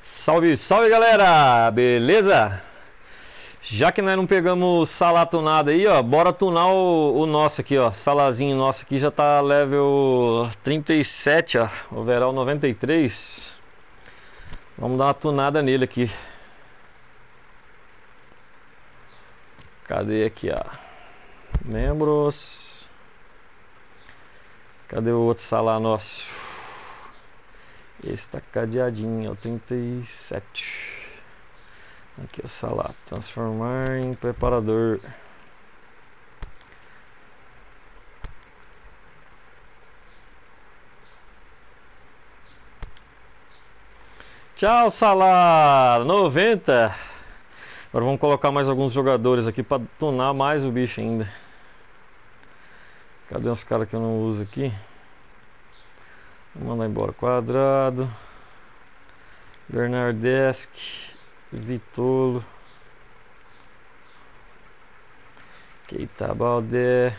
Salve, salve galera! Beleza? Já que nós não pegamos sala tunada aí, ó, bora tunar o nosso aqui, ó. Salazinho nosso aqui já tá level 37, ó, overall 93. Vamos dar uma tunada nele aqui. Cadê aqui, ó? Membros. Cadê o outro salar nosso? Esse tá cadeadinho, ó, 37. Aqui o salar, transformar em preparador. Tchau, salar 90. Agora vamos colocar mais alguns jogadores aqui para tunar mais o bicho ainda. Cadê os caras que eu não uso aqui? Vou mandar embora. Quadrado, Bernardeschi, Vitolo, Keita Baldé,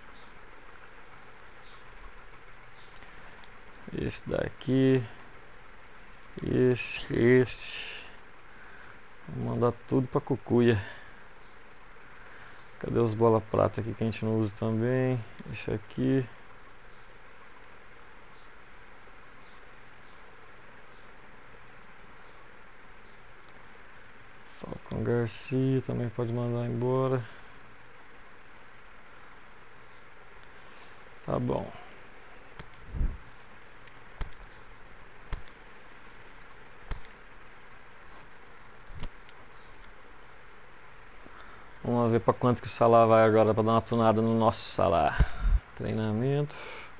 esse daqui, esse. Vou mandar tudo pra cucuia. Cadê os bola prata aqui que a gente não usa também? Esse aqui. Falcão Garcia também pode mandar embora. Tá bom. Vamos ver para quanto que o salar vai agora para dar uma tunada no nosso salar. Treinamento.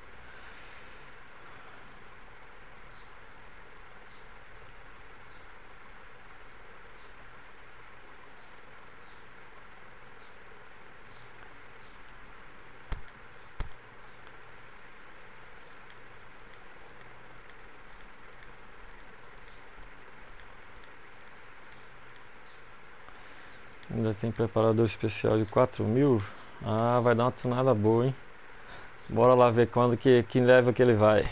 Ainda tem preparador especial de 4.000. Ah, vai dar uma tunada boa, hein? Bora lá ver quando que level que ele vai.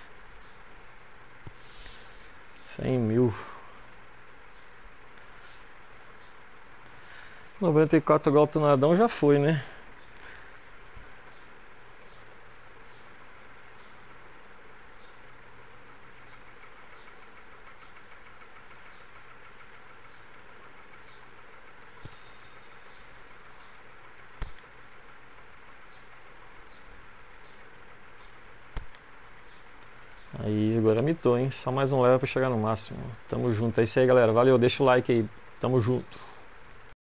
100.000. 94 igual tunadão já foi, né? Aí, agora mitou, hein? Só mais um level pra chegar no máximo. Tamo junto. É isso aí, galera. Valeu, deixa o like aí. Tamo junto.